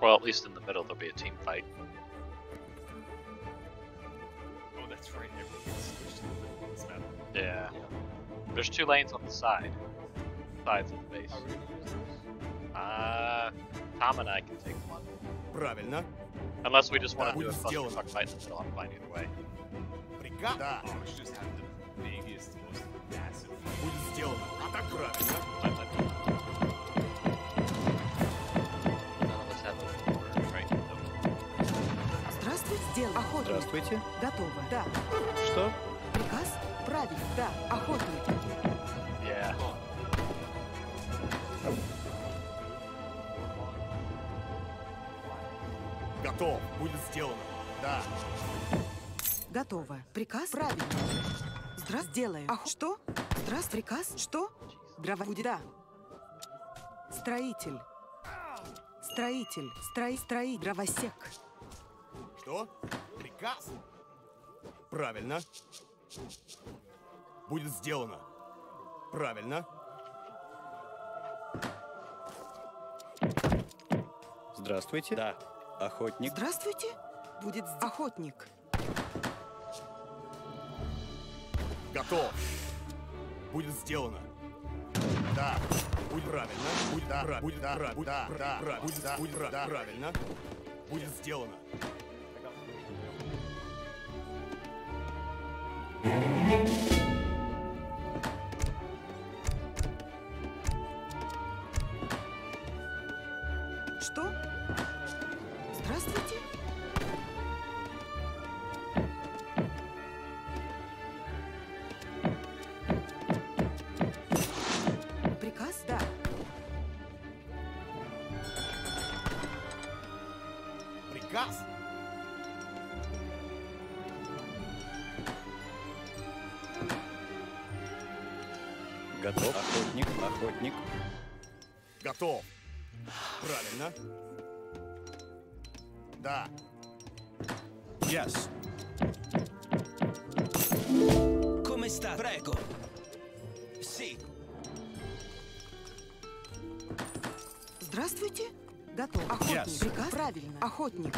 Well, at least in the middle there'll be a team fight. Oh, that's right. Everyone gets switched to the middle of this map. Yeah. There's 2 lanes on the sides of the base. How are we gonna use this? Tom and I can take one. Правильно. Unless we just want Да, to do a будет сделано. clusterfuck fight in the middle, I'm fine either way. Приказ. Да. Oh, we should just have the biggest, most massive. Будет сделано. Атака. Правильно. None of us have a right. Здравствуйте, сделано. Охотник. Здравствуйте. Готово. Да. Что? Приказ? Правильно. Да. Охотник. Yeah. Готов. Будет сделано. Да. Готово. Приказ? Правильно. Сделаю. Что? Приказ? Что? Дрова будет. Да. Строитель. Строитель. Дровосек. Что? Приказ? Правильно. Будет сделано. Правильно. Здравствуйте. Да. Охотник. Здравствуйте. Будет охотник. Готов. Будет сделано. Да. Будет правильно. Будет да. Будет да. Будет да. Будет да. Будет да. Правильно. Будет сделано. Что? Здравствуйте. Приказ? Да. Приказ? Готов. Охотник. Готов. Правильно. Да. Yes. Come sta? Prego. Sì. Здравствуйте. Готов. Охотник. Yes. Приказ? Правильно. Охотник.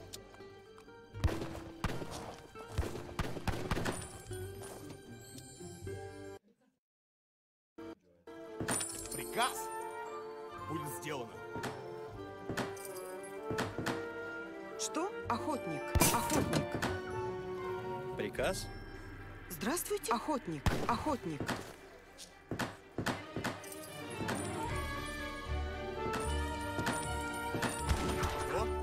Приказ? Будет сделано. Что? Охотник. Охотник. Приказ. Здравствуйте. Охотник. Что?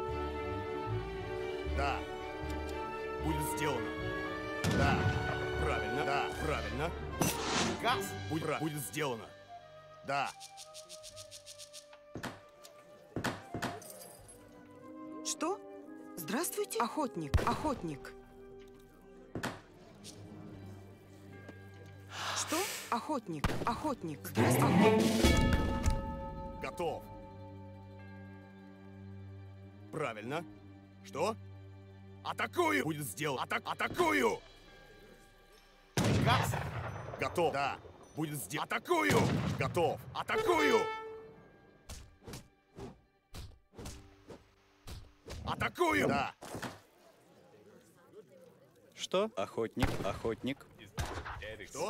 Да. Будет сделано. Да. Правильно. Да. Правильно. Приказ? Будет сделано. Да. Что? Здравствуйте. Охотник. Что? Охотник. Здравствуйте. Охотник. Готов. Правильно. Что? Атакую! Будет сделано. Атакую! Приказ? Готов. Да. Будет сделано. Атакую! Готов. Атакую! Атакую! Да. Что? Охотник. Что?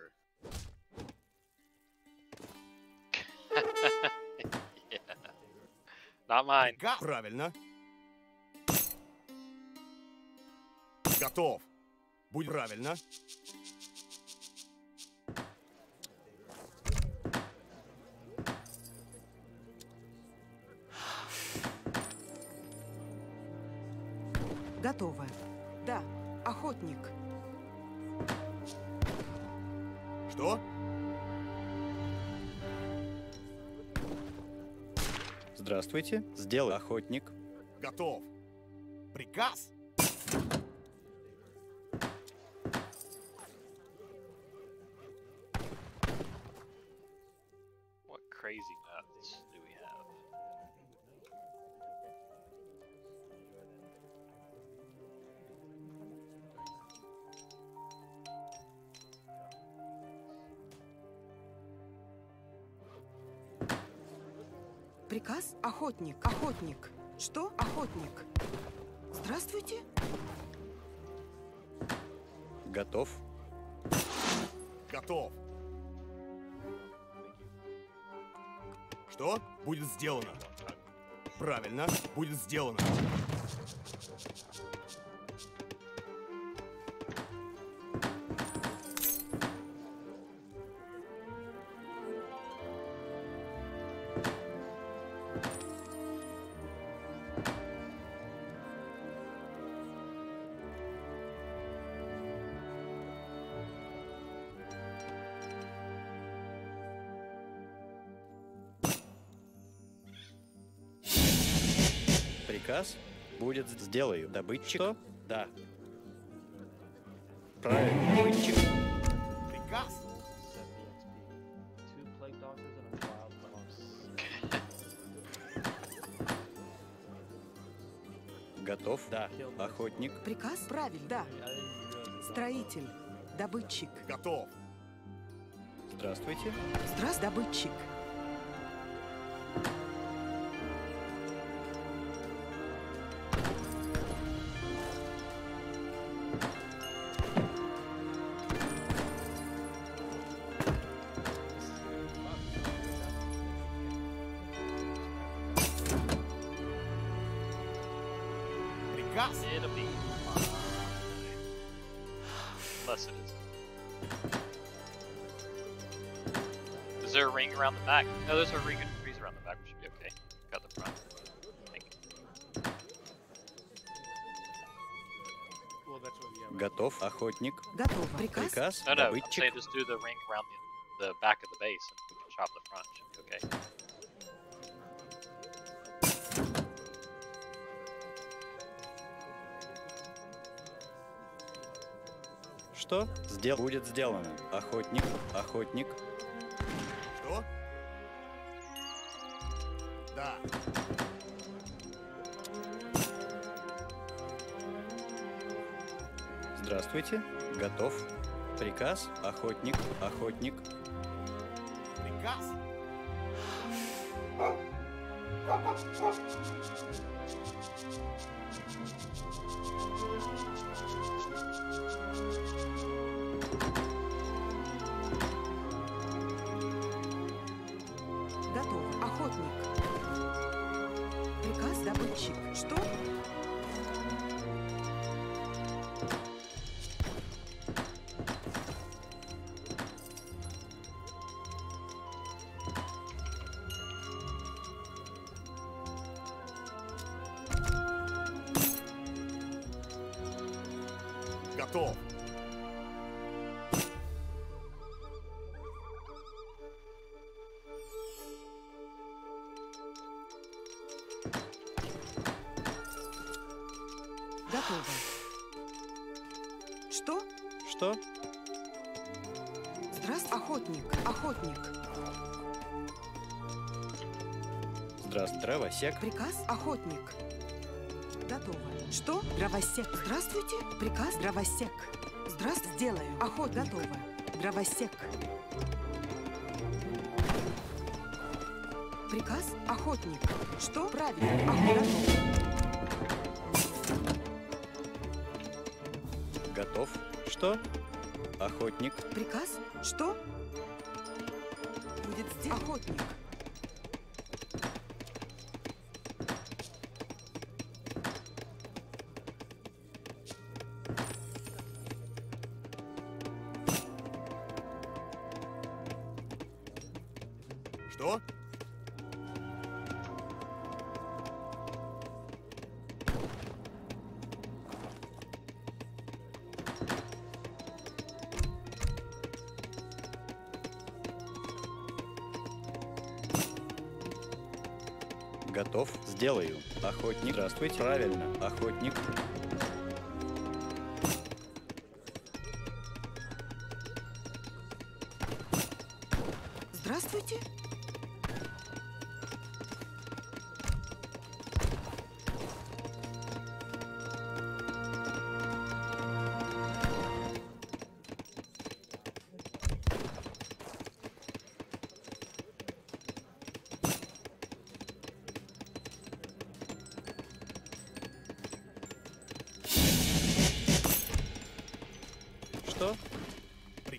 Not mine. Приказ? Правильно. Готов. Будет правильно. Готово. Да. Охотник. Что? Здравствуйте. Сделай. Охотник. Готов. Приказ? What crazy maps do we have? Приказ? Охотник. Охотник. Что? Охотник. Здравствуйте. Готов. Готов. Что? Будет сделано. Правильно. Будет сделано. Приказ будет сделаю. Добытчик. Что? Да. Правильно, добытчик. Приказ? 2 plague doctors and a wild mouse. Готов. Да. Охотник. Приказ? Правильно. Да. Строитель. Добытчик. Готов. Здравствуйте. Добытчик. Приказ? It'll be fine. Unless it isn't. Is there a ring around the back? No, there's a ring of trees around the back. We should be okay. Got the front. I think. Well, that's what, yeah. Готов. Охотник. Готово. Приказ? Приказ. No, no, I'm Добытчик. saying just do the ring around the back of the base and we can chop the front. Should be okay. Что? Будет сделано. Охотник. Охотник. Что? Да. Здравствуйте. Готов. Приказ. Охотник. Охотник. Приказ? Готово. Охотник. Приказ? Добытчик. Что? Готов. Готово. Что? Что? Здравствуй. Охотник. Охотник. Здравствуйте. Дровосек. Приказ? Охотник. Готово. Что? Дровосек. Здравствуйте. Приказ? Дровосек. Здравствуйте. Сделаю. Охотник. Готово. Дровосек. Приказ? Охотник. Что? Правильно. Охотник. Готов. Что? Охотник. Приказ? Что? Будет сделан. Охотник. Что? Готов. Сделаю. Охотник. Здравствуйте. Правильно. Охотник. Здравствуйте.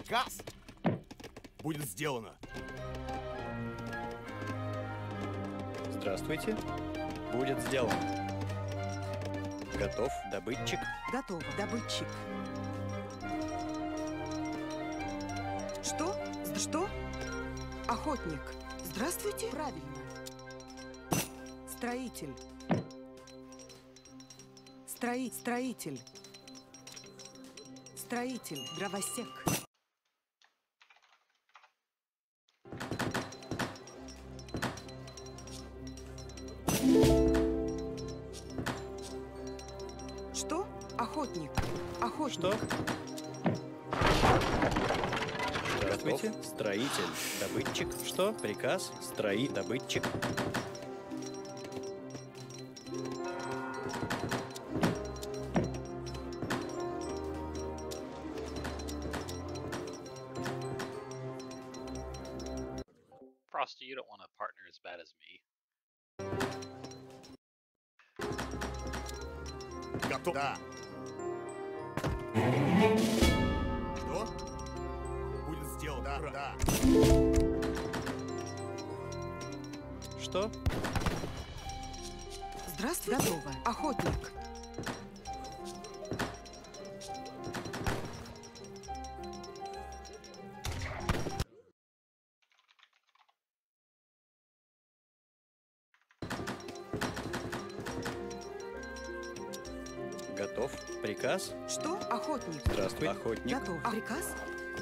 Приказ будет сделано. Здравствуйте. Будет сделано. Готов, добытчик. Готово. Добытчик. Что? Что? Охотник. Здравствуйте. Правильно. Строитель. Строитель. Строитель. Дровосек. Что? Охотник. Охотник. Что? Здравствуйте. Строитель, добытчик. Что? Приказ. Добытчик. Frosty, you don't want a partner as bad as me. Готов. Да. Что? Будет сделано. Да, да. Что? Здравствуйте. Готово. Охотник. Готов. Приказ. Что? Охотник. Здравствуй. Охотник. Готов. Приказ?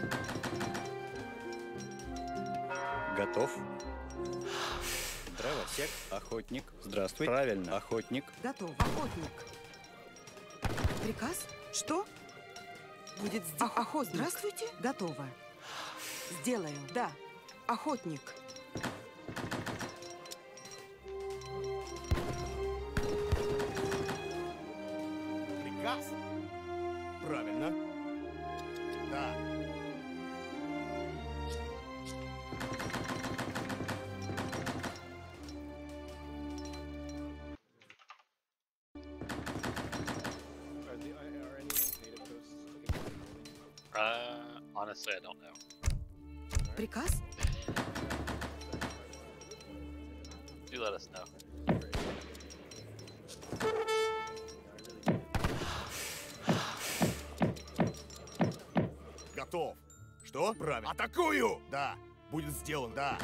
Готов. Дровосек. Охотник. Здравствуй. Правильно. Охотник. Готов. Охотник. Приказ? Что? Будет сделано. Охотник. Здравствуйте. Готово. Сделаю. Да. Охотник. Приказ? Правильно. Да. Are any native coasts looking Honestly, I don't know. Приказ? Do let us know. Готов. Что? Правильно. Атакую! Да. Будет сделано. Да.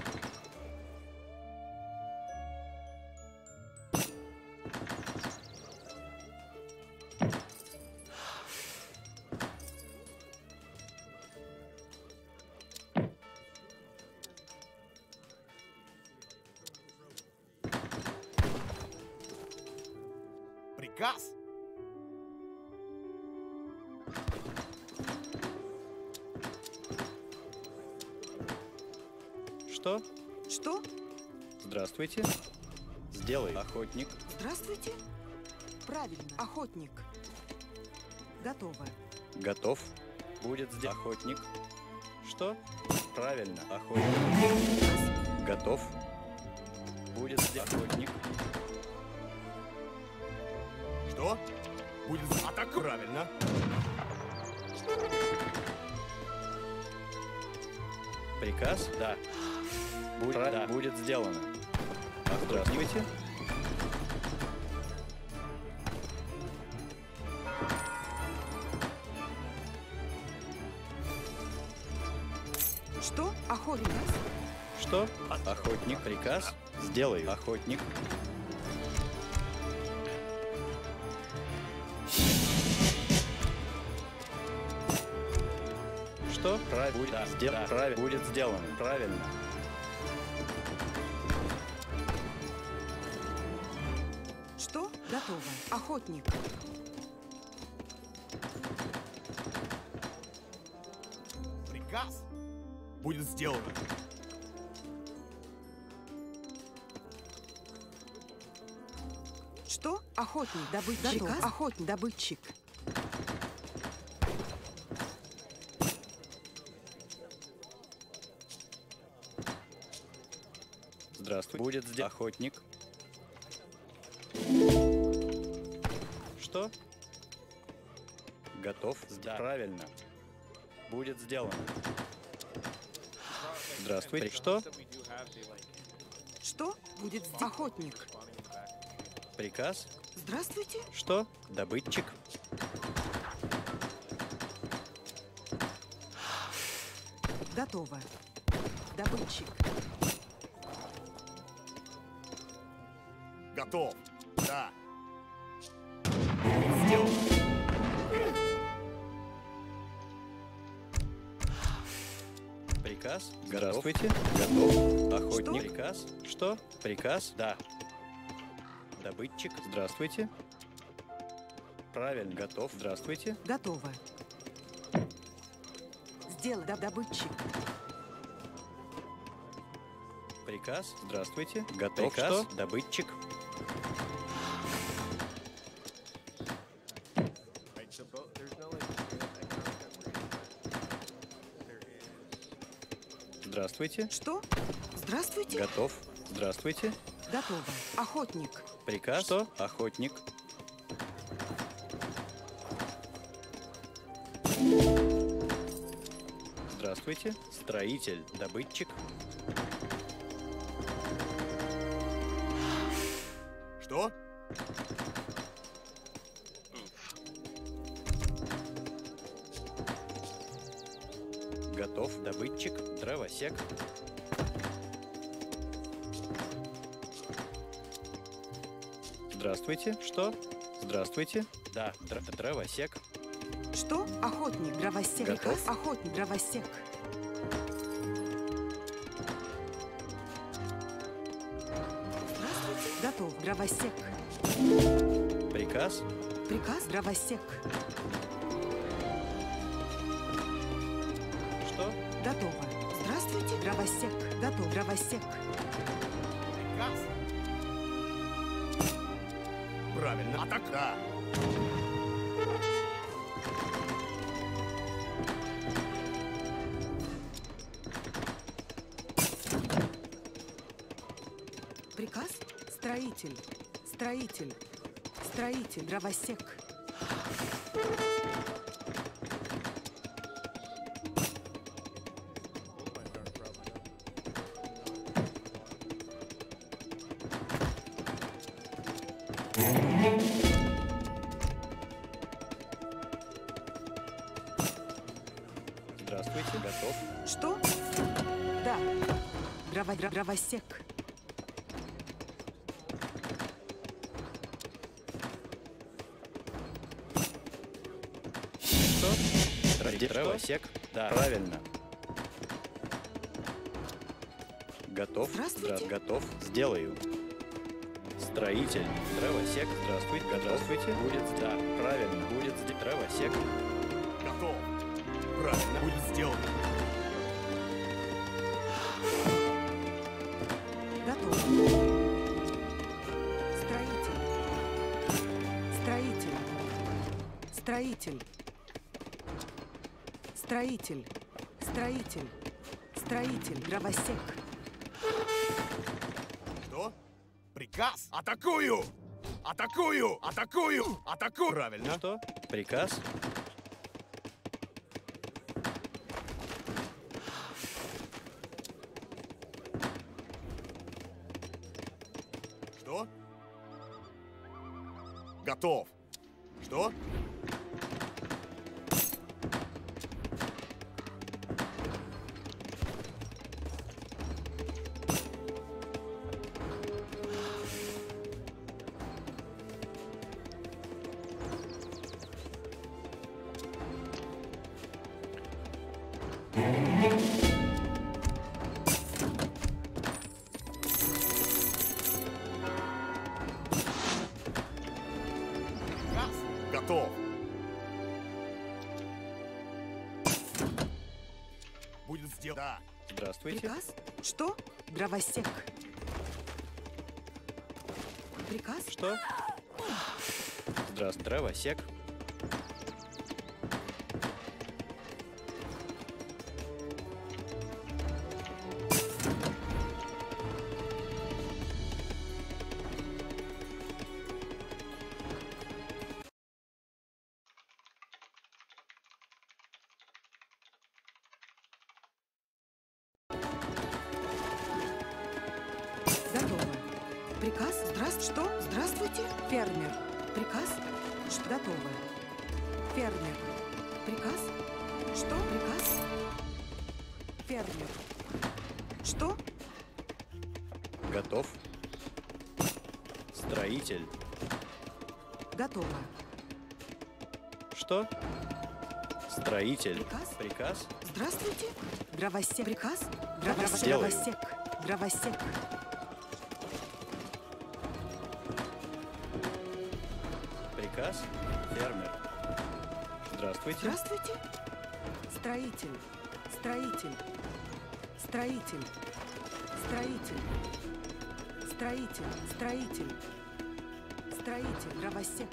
Приказ? Что? Что? Здравствуйте. Сделай. Охотник. Здравствуйте. Правильно. Охотник. Готово. Готов. Будет сделан. Охотник. Что? Правильно. Охотник. Приказ? Готов. Будет сделан. Охотник. Что? Будет атака. Правильно. Приказ? Да. Да. Будет сделано. Здравствуйте. Что? Охотник. Что? Охотник. Приказ? Сделай. Охотник. Что? Будет, будет сделано. Правильно. Что? Готово. Охотник. Приказ? Будет сделано. Что? Охотник. Добытчик. Приказ? Охотник. Добытчик. Здравствуй. Будет сделан. Охотник. Что? Готов? Да. Правильно. Будет сделано. Здравствуйте. Что? Что будет здесь? Охотник. Приказ? Здравствуйте. Что? Добытчик? Готово. Добытчик. Готов. Да. Сделано. Приказ? Здравствуйте. Готов. Охотник. Что? Приказ? Что? Приказ? Да. Добытчик? Здравствуйте. Правильно. Готов. Здравствуйте. Готово. Сделай добытчик. Приказ? Здравствуйте. Готов. Приказ? Что? Добытчик? Здравствуйте. Что? Здравствуйте. Готов. Здравствуйте. Готово. Охотник. Приказ? Что? Охотник. Здравствуйте. Строитель. Добытчик. Что? Готов. Добытчик. Дровосек. Здравствуйте. Что? Здравствуйте. Да, дровосек. Что? Охотник. Дровосек. Готов. Приказ? Охотник. Дровосек. Здравствуйте. Готов. Дровосек. Приказ? Приказ? Дровосек. Что? Готово. Здравствуйте. Дровосек. Готов. Дровосек. Приказ. Правильно. Атака. Да. Приказ? Строитель. Строитель. Строитель. Дровосек. Здравствуйте. Готов. Что? Да. Дровосек. Что? Дровосек. Да. Правильно. Готов. Здравствуйте. Готов. Сделаю. Строитель. Дровосек. Здравствуйте. Здравствуйте. Будет. Да. Правильно. Будет. Дровосек. Готов. Правильно. Будет сделано. Готов. Строитель. Строитель. Строитель. Строитель. Строитель. Строитель. Дровосек. Что? Приказ. Атакую! Атакую! Атакую! Атакую! Правильно. Что? Приказ? Что? Готов. Что? Приказ. Готов. Будет сделано. Да. Здравствуйте. Приказ? Что? Дровосек. Приказ? Что? Здравствуйте. Дровосек. Приказ? Что? Здравствуйте? Фермер. Приказ? Что? Готово. Фермер. Приказ? Что? Приказ? Фермер. Что? Готов. Строитель. Готово. Что? Строитель. Приказ? Приказ. Здравствуйте? Дровосек. Приказ? Сделаю. Дровосек. Дровосек. Приказ. Фермер. Здравствуйте. Здравствуйте? Строитель. Строитель. Строитель. Строитель. Строитель. Строитель. Строитель. Дровосек.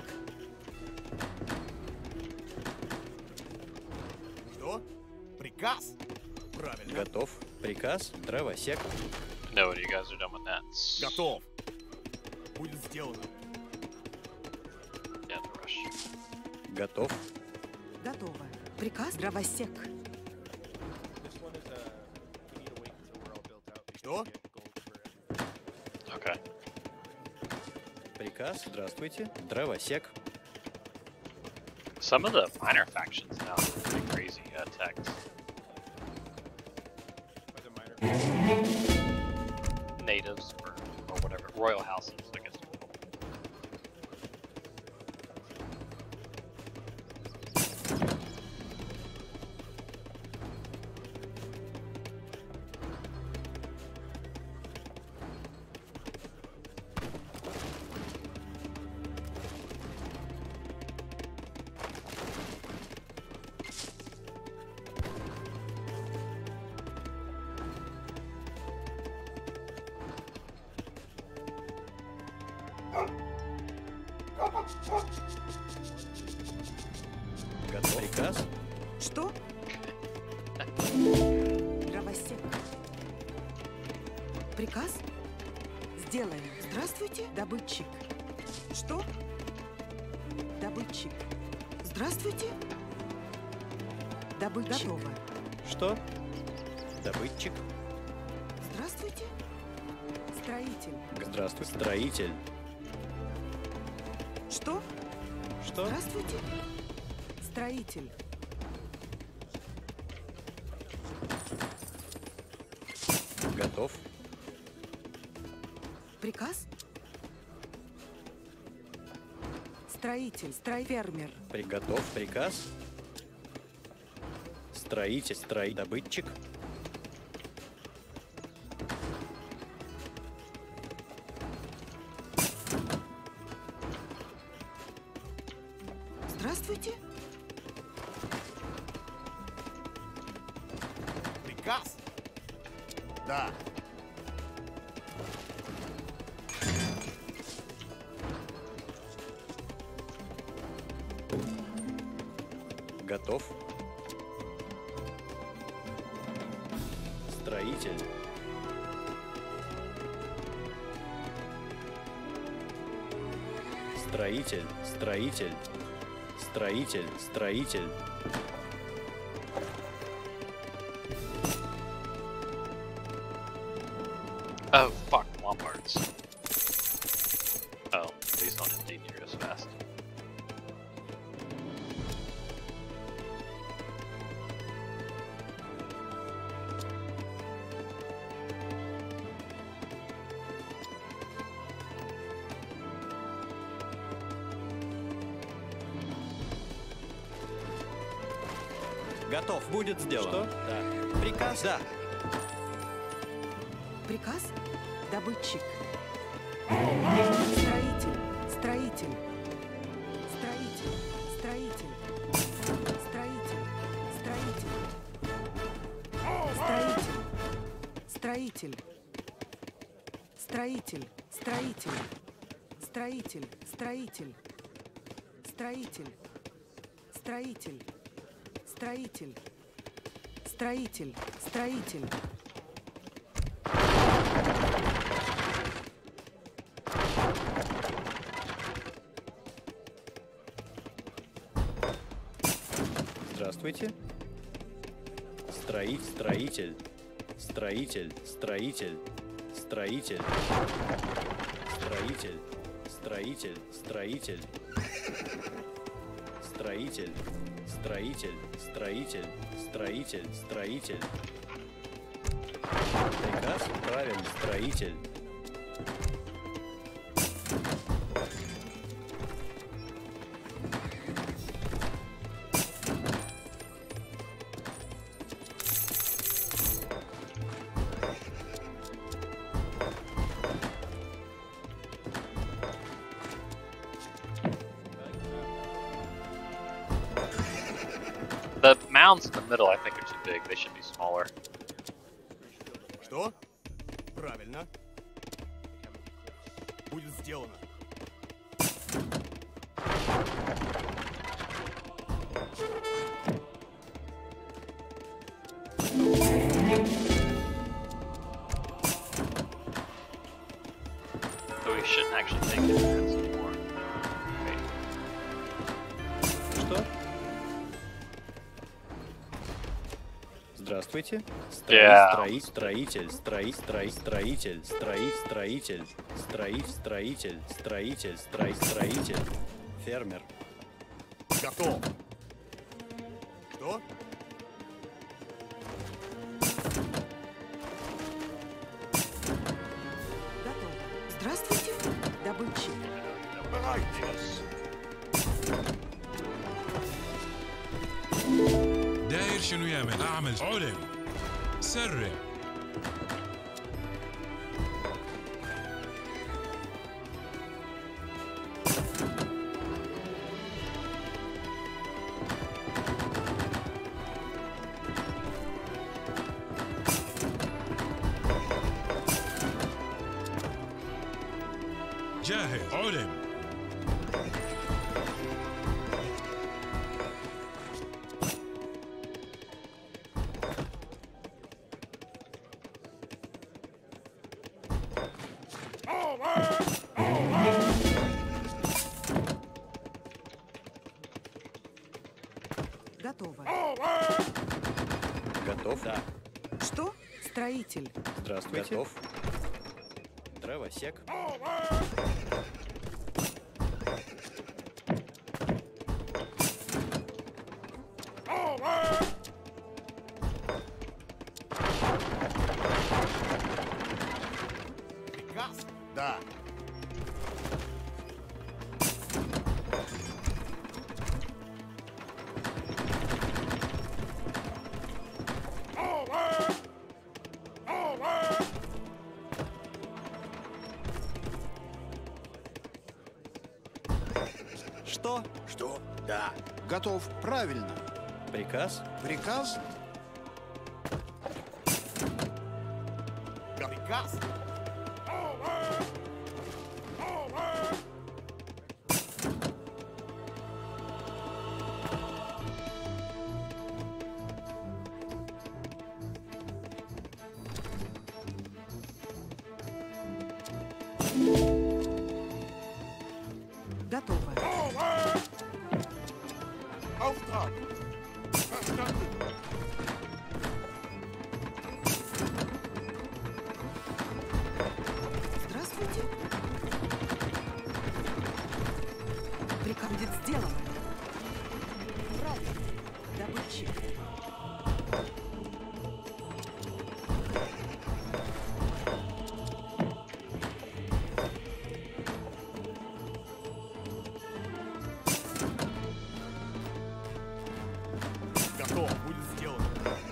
Что? Приказ? Правильно. Готов. Приказ. Дровосек. No, you guys are done with that. Готов. Будет сделано. Yeah, the rush. Готов. Готово. Приказ? Дровосек. This one is we need to wait until we're all built out. Что? Get gold for Okay. Приказ. Здравствуйте. Дровосек. Some of the minor factions now have pretty crazy attacks. Are the minor Natives or whatever. Royal houses, I guess. Готов. Приказ. Что? Дровосек. Приказ? Сделаем. Здравствуйте, добытчик. Что? Добытчик. Здравствуйте. Добытчик. Готово. Что? Добытчик. Здравствуйте. Строитель. Здравствуй. Строитель. Что? Что? Здравствуйте. Строитель. Готов. Приказ? Строитель. Фермер. Готов. Приказ. Строитель. Добытчик. Здравствуйте. Приказ? Да. Готов. Строитель. Строитель. Строитель. Строитель. Строитель. Oh, fuck, Lombards. Oh, please don't indeed near as fast. Готов. Будет сделано. Что? Да. Приказ? Да. Приказ? Добытчик. Строитель. Строитель. Строитель. Строитель. Строитель. Строитель. Строитель. Строитель. Строитель. Строитель. Строитель. Строитель. Строитель. Строитель. Строитель. Здравствуйте. Строитель. Строитель. Строитель. Строитель. Строитель. Строитель. Строитель. Строитель. Строитель. Строитель. Строитель. Строитель. Приказ? Правильно. Строитель. The mounds in the middle, I think, are too big. They should be smaller. Что? Правильно. Будет сделано. So we shouldn't actually take the defense anymore. Okay. Что? Здравствуйте. Yeah. Строитель. Строитель. Фермер. Готов. Что? Готово. Здравствуйте, добытчик. داير شنو يعمل؟ اعمل علم سرع جاهز علم Готово. Готов? Да. Что? Строитель. Здравствуйте. Готов. Дровосек. Приказ? Да. Что? Что? Да. Готов. Правильно. Приказ? Приказ? Приказ? Готово. Auftrag. Verstanden. Здравствуйте. Приказ будет сделан. Правильно, добытчик. Готов. Будет сделано.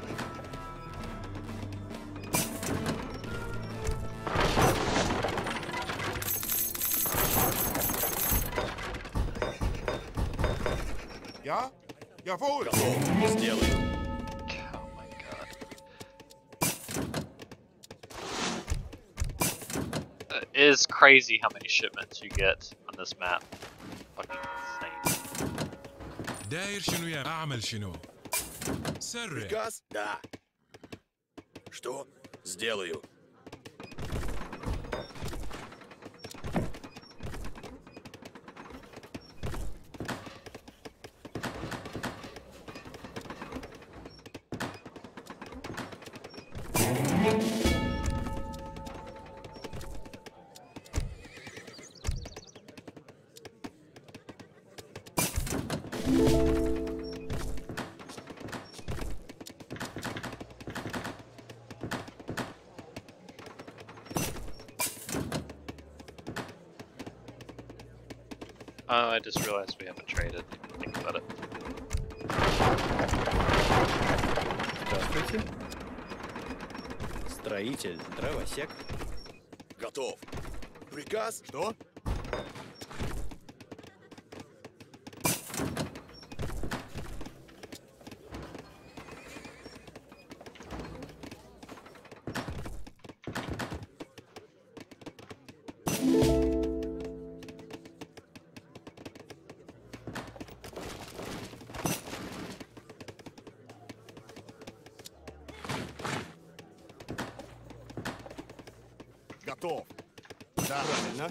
Я? Jawohl. Готов. Сделай. Oh my god. It is crazy how many shipments you get on this map. Fucking insane. داير شنو يعمل؟ اعمل شنو؟ سرع Приказ? Да. Что? Сделаю. Oh, I just realized we haven't traded. Think about it. Здравствуйте. Строитель, дровосек. Готов. Приказ? Что? Готов. Да, правильно.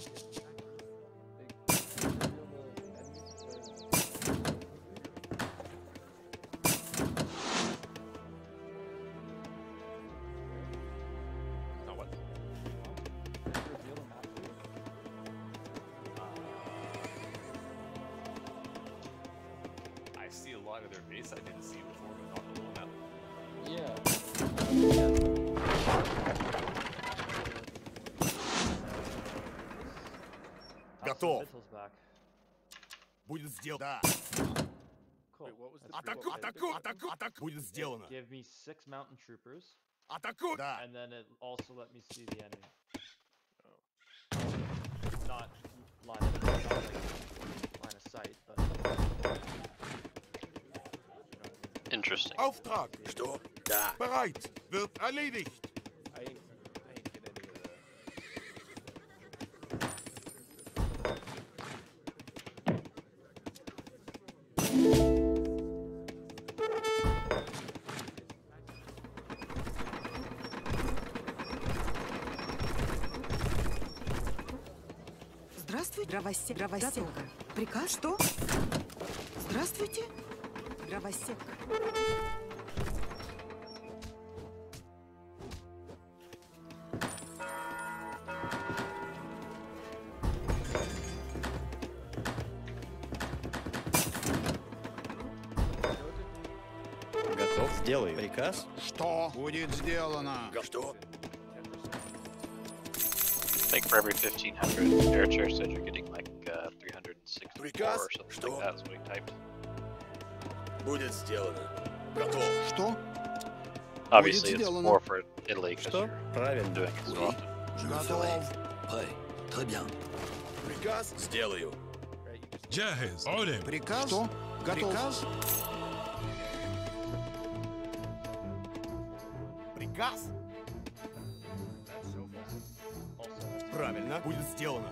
I see a lot of their base I didn't see before, but not the whole map. Готов. Будет сделано. Да. Wait, what was the Атаку, атаку, атаку, атаку. Будет сделано. Give me 6 mountain troopers, Атаку. Да. and then it also let me see the enemy. Not line of sight, but Interesting. Auftrag. Что? Да. Bereit. Wird erledigt. I ain't get any of that. Здравствуйте, дровосек. Приказ? Что? Здравствуйте, дровосек. Готов, сделаю. Приказ? Что будет сделано? Что? I think for every 1,500 air chair said you're getting like 364 Приказ? or something Что? like that. That's what he typed. Будет сделано. Готов. Что? Obviously, it's сделано. more for Italy because Что? you're Правильно. doing it so often. Готов. Приказ? Сделаю. جاهز علم Приказ? Что? Готов. Приказ? Приказ. Правильно. Будет сделано.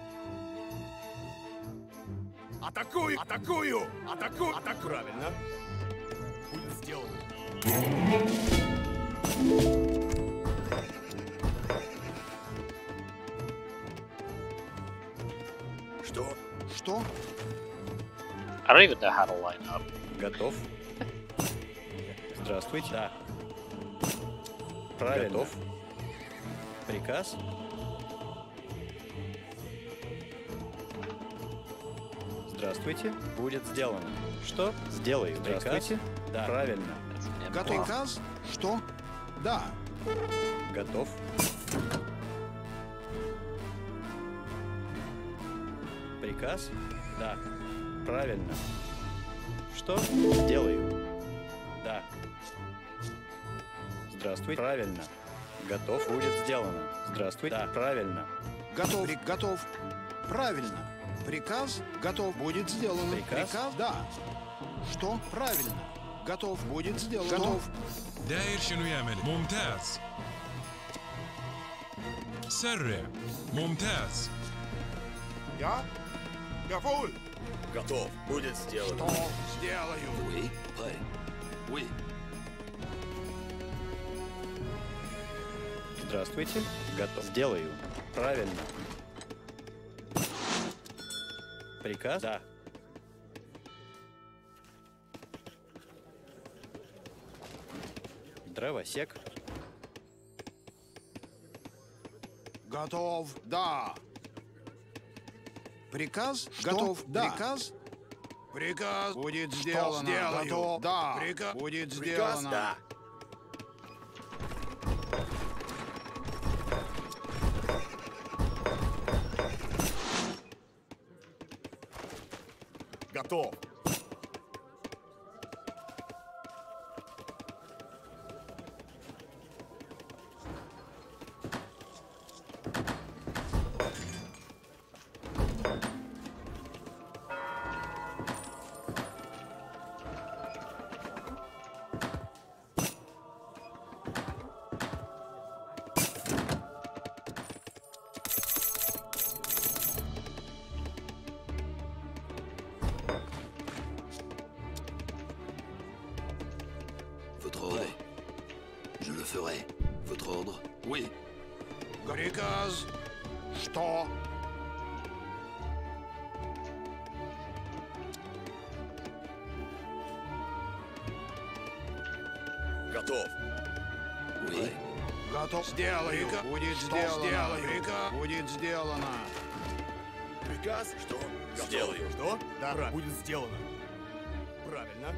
Атакую! Атакую! Атакую! Атаку! Правильно. Будет сделано. Что? Что? I don't even know how to line up. Готов. Здравствуйте. Да. Правильно. Готов. Приказ? Здравствуйте. Будет сделано. Что? Сделаю. Здравствуйте. Да. Правильно. Готов. Приказ? Что? Да. Готов. Приказ? Да. Правильно. Что? Сделаю. Да. Здравствуйте. Правильно. Готов. Будет сделано. Здравствуйте. Да. Правильно. Готов. Готов. Правильно. Приказ? Готов. Будет сделано. Приказ? Да. Что? Правильно. Готов. Будет сделано. Что? Готов. داير شنو يعمل ممتاز سرع ممتاز Я? Jawohl. Готов. Будет сделано. Что? Сделаю. Oui, prêt. Oui. Здравствуйте. Готов. Сделаю. Правильно. Приказ? Да. Дровосек. Готов. Да. Приказ? Готов. Да. Приказ? Приказ будет сделано. Сделаю. Готов. Да. Приказ будет сделано. Да. Готов. Votre ordre. Je le ferai. Votre ordre. Oui. Приказ. Что? Готов. Oui. Готов. Сделаю. Будет сделано. Приказ будет сделано. Приказ? Что? Сделаю. Что? Да, будет сделано. Правильно.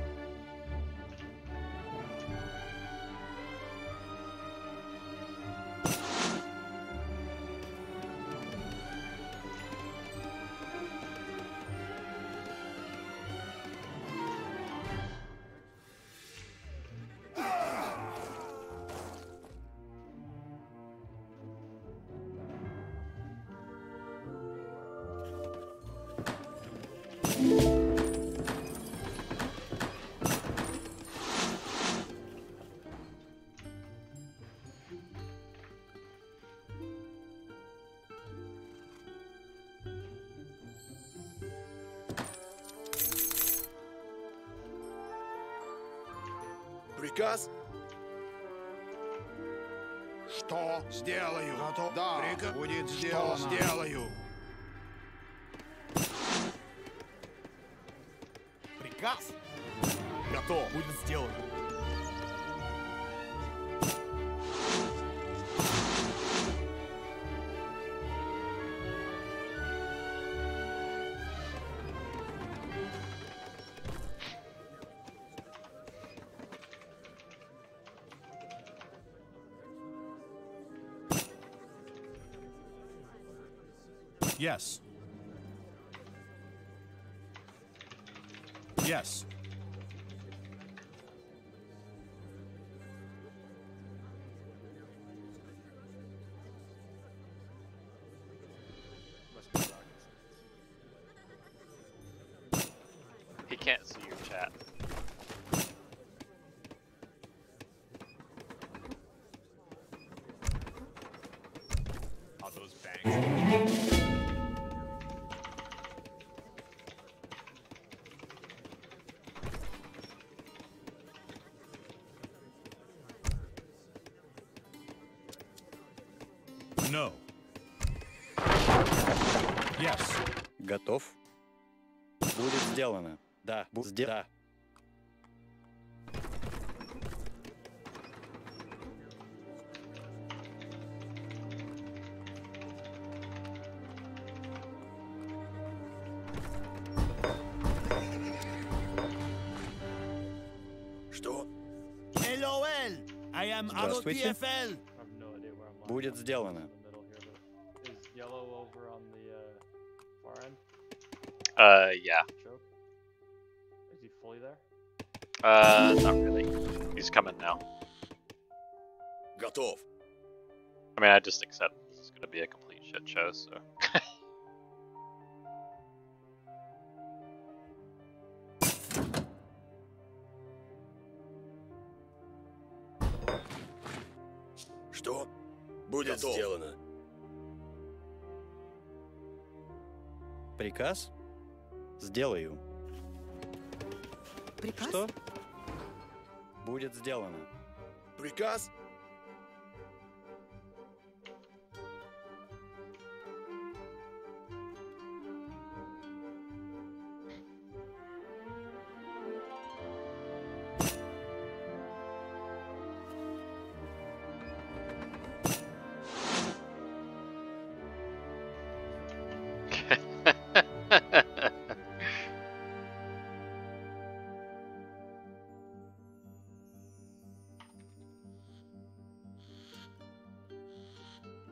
Приказ? Что? Сделаю. Готов. Да. Приказ будет сделано. Что? Сделаю. Приказ? Готов. Будет сделано. Yes. Yes. He can't see your chat. Are those bangs? No. Yes. Готов. Будет сделано. Да. Да. Что? LOL. I am Здравствуйте. I have no idea where I'm Будет сделано. in the middle here, but is yellow over on the far end? Yeah. Choke? Is he fully there? Not really. He's coming now. Готов. I mean, I just accept this is gonna be a complete shit show, so. Что? Будет сделано. Приказ? Сделаю. Приказ? Что? Будет сделано. Приказ?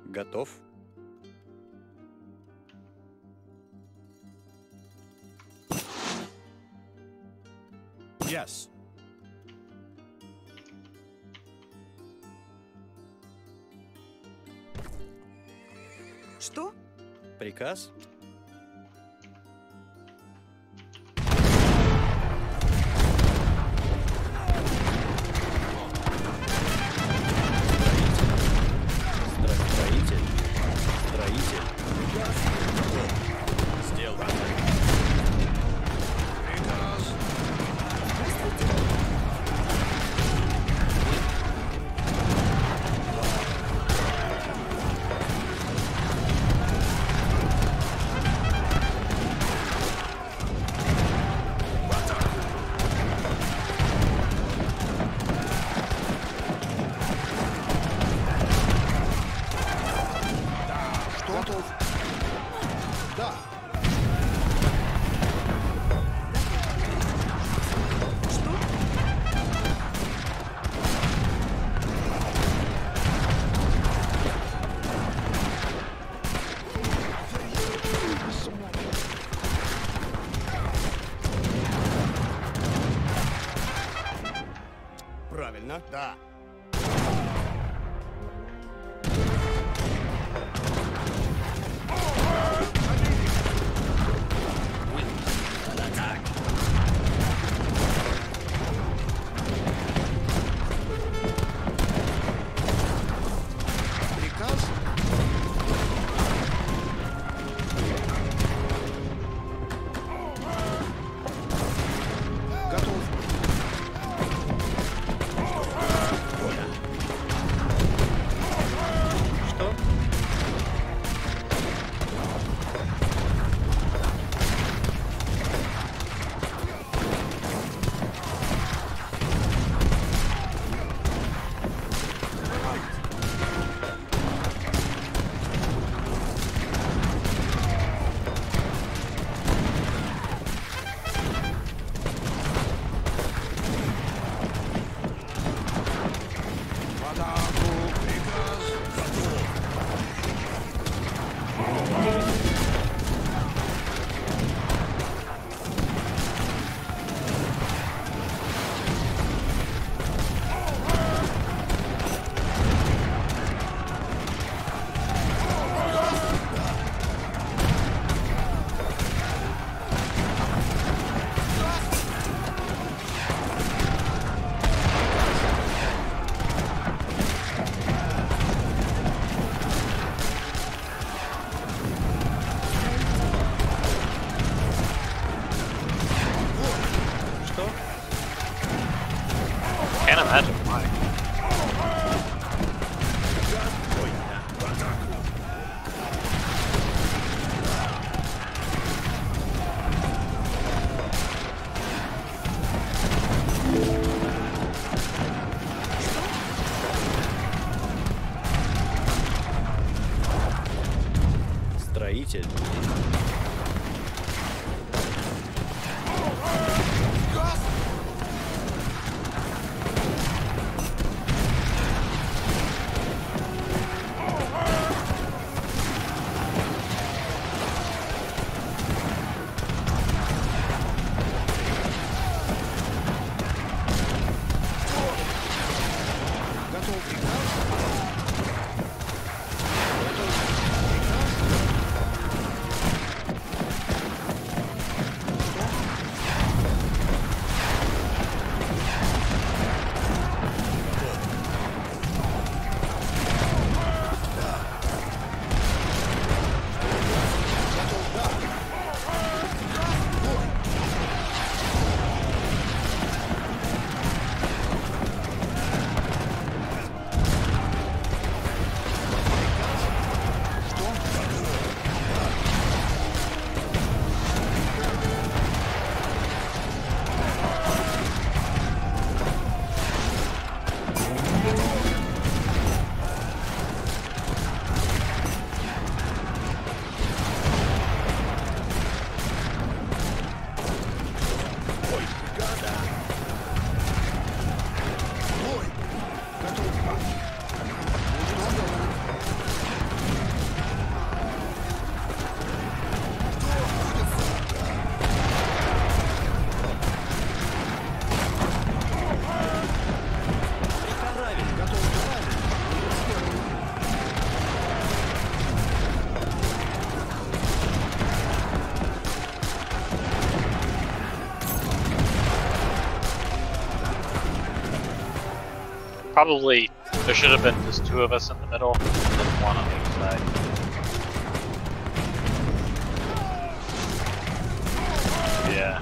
Готов. Yes. Что? Приказ? Строитель. Строитель. Сделано. Приказ. Готов. Да. Что? Правильно, да. Приказ. Готов. Что? В атаку. Приказ. Готов. Что? Can't imagine why. Строитель. Готов. Приказ. Готов. Приказ. Probably there should have been just 2 of us in the middle, and then 1 on each side. Yeah.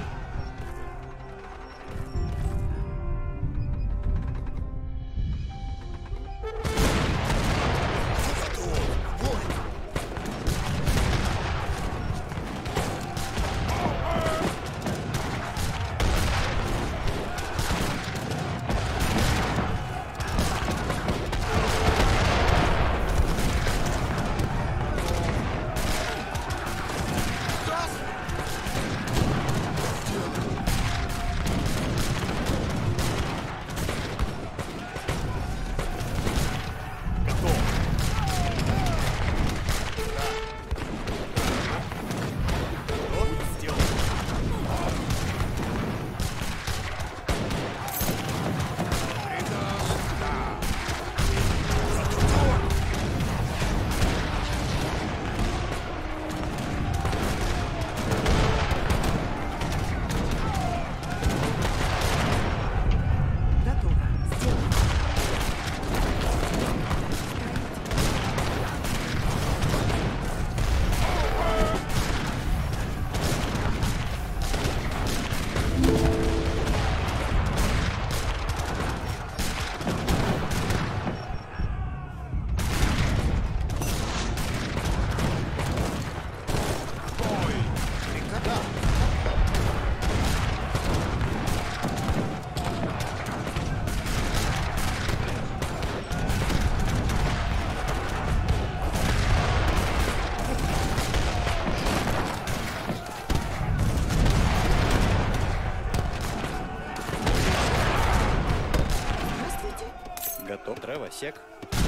Готов. Дровосек.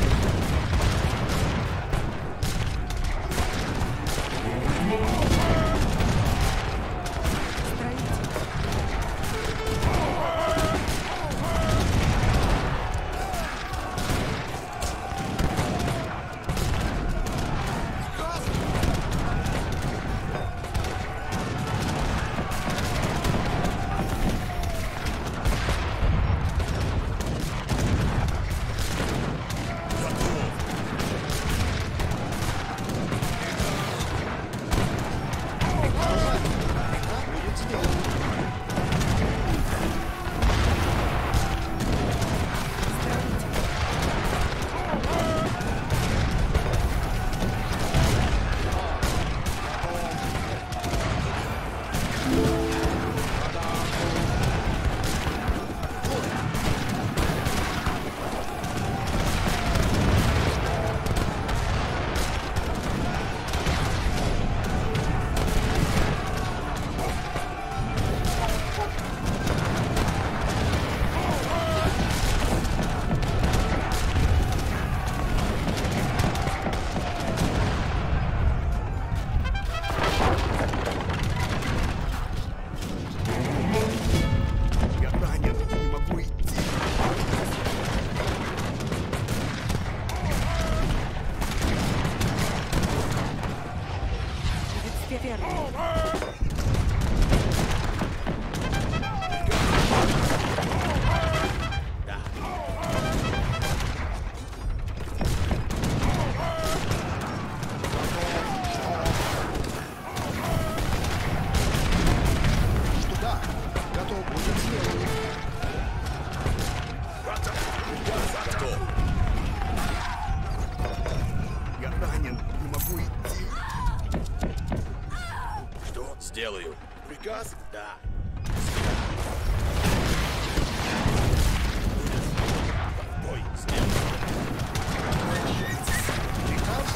Сделаю. Приказ? Да. Бой. Сделаю. Приказ?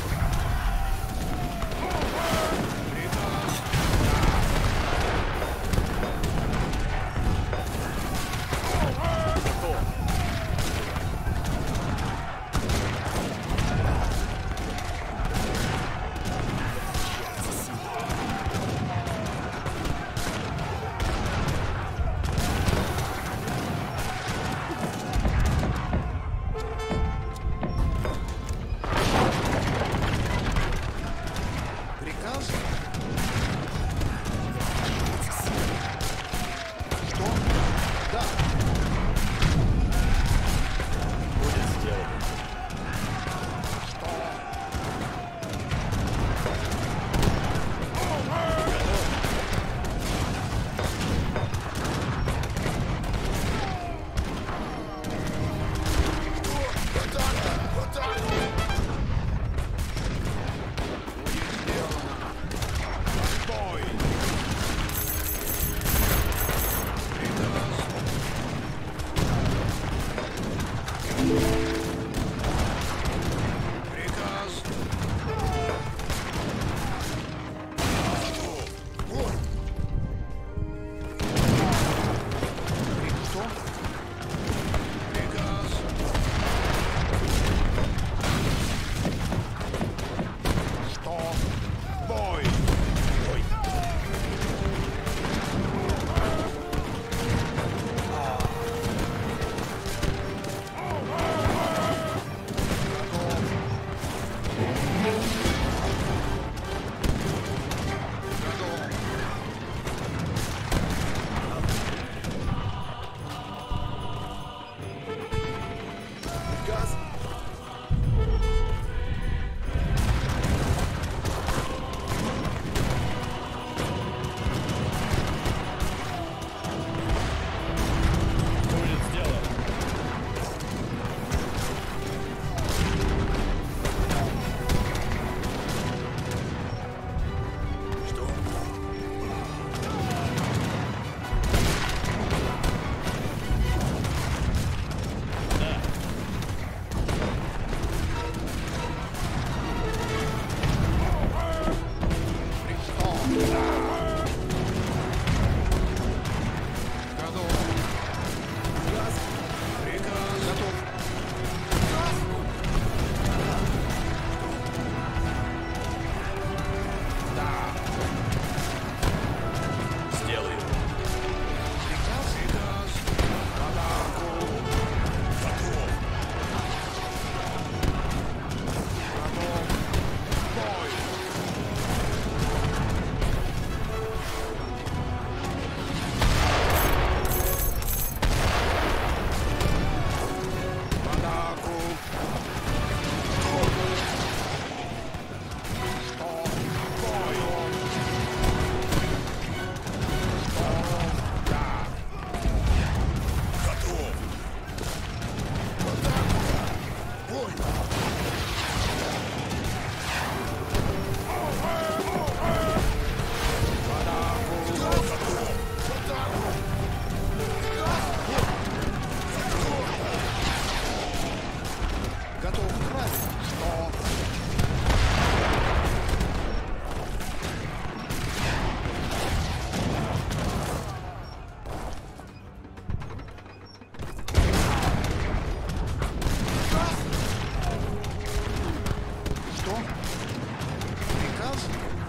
Что? Приказ?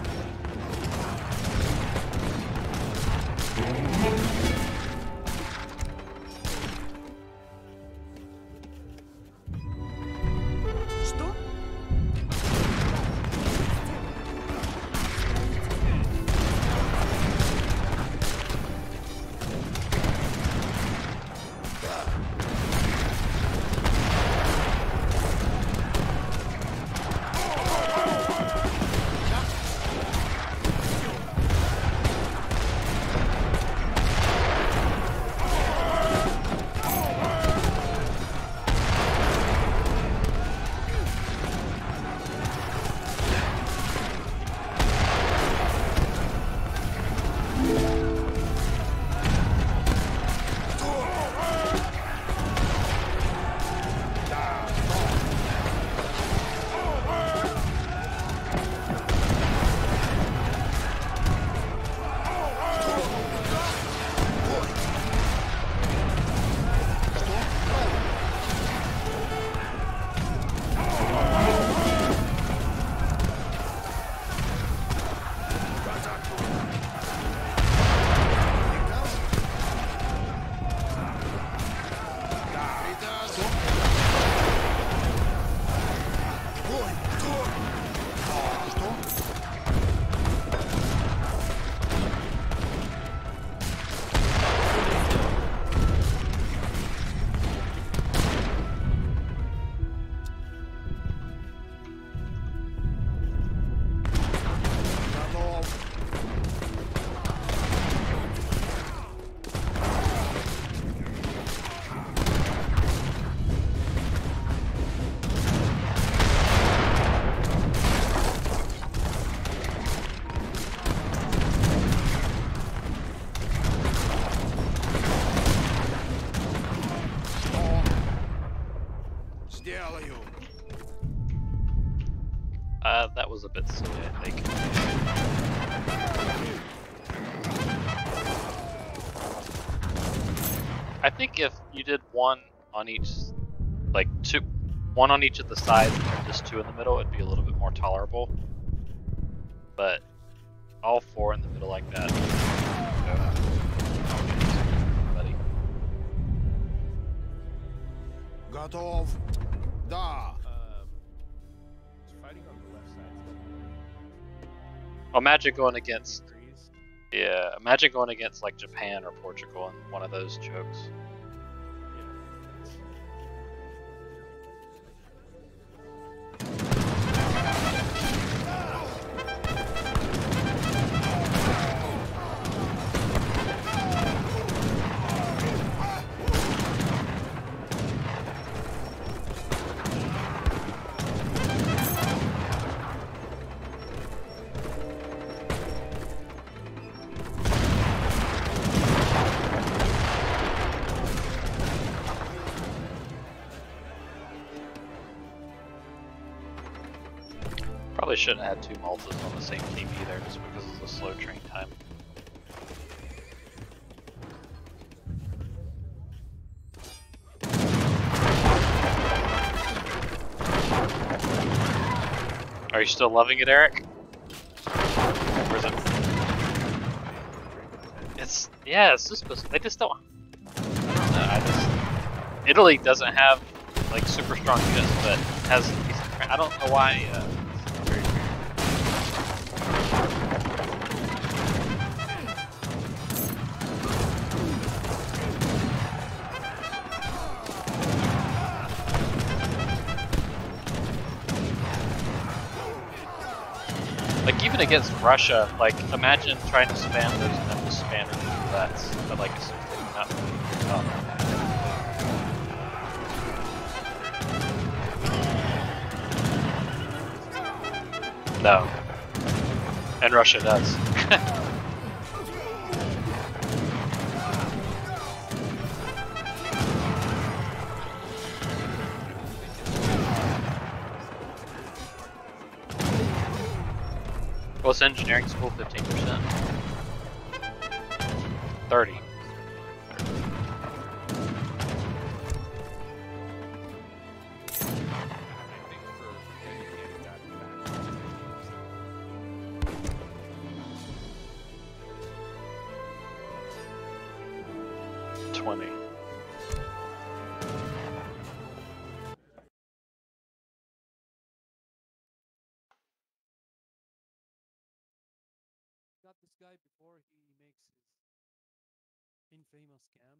Что? Сделаю. That was a bit silly, I think. I think if you did one on each, like one on each of the sides and just two in the middle, it'd be a little bit more tolerable. But all four in the middle like that. Buddy. Готов. Да. Fighting on the left side. Imagine going against. Yeah, imagine going against like Japan or Portugal in one of those chokes. Probably shouldn't have had two Maltas on the same team either, just because of the slow train time. Are you still loving it, Eric? Or is it? It's just they just don't. Italy doesn't have like super strong units, but has decent. I don't know why. Like even against Russia, like imagine trying to spam those Memphis Spanners and that's but like not No. And Russia does. What's engineering school? 15%. 30. 20. Got this guy before he makes his infamous scam.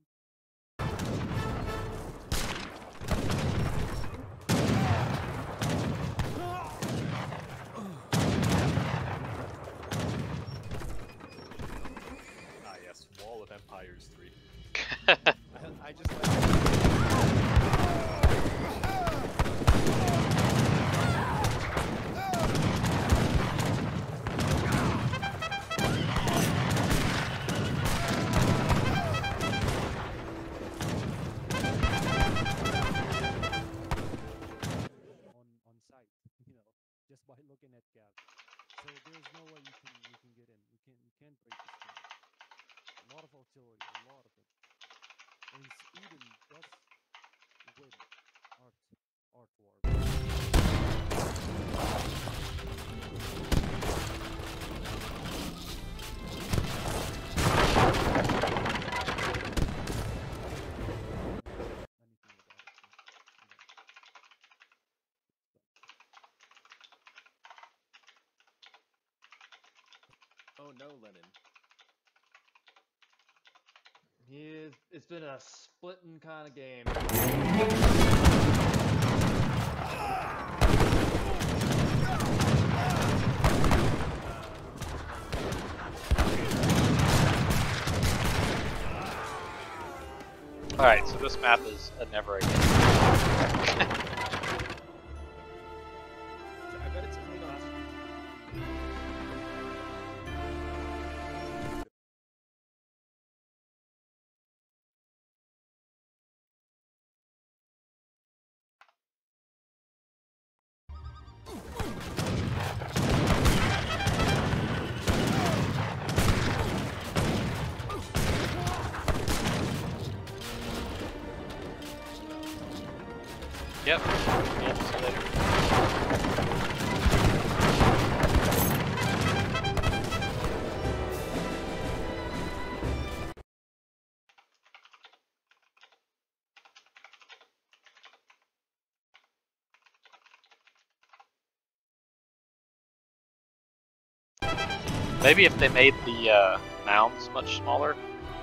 Ah, yes, Wall of Empires 3. I just on site, just by looking at Gab. So there's no way you can get in. You can't break this game. A lot of artillery, a lot of it. And Sweden does win art war. Anything about it. Oh no, Lenin. It's been a splitting kind of game. Alright, so this map is a never again. I bet it's clean on. Yep. Yeah, see you later. Maybe if they made the mounds much smaller.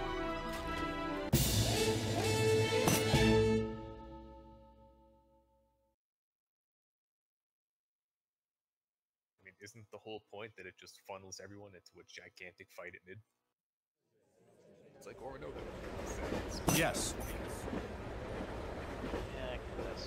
I mean, isn't the whole point that it just funnels everyone into a gigantic fight at mid? It's like Orinoco. Yes. Yeah, I guess.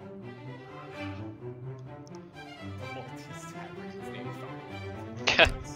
The Maltese tavern is named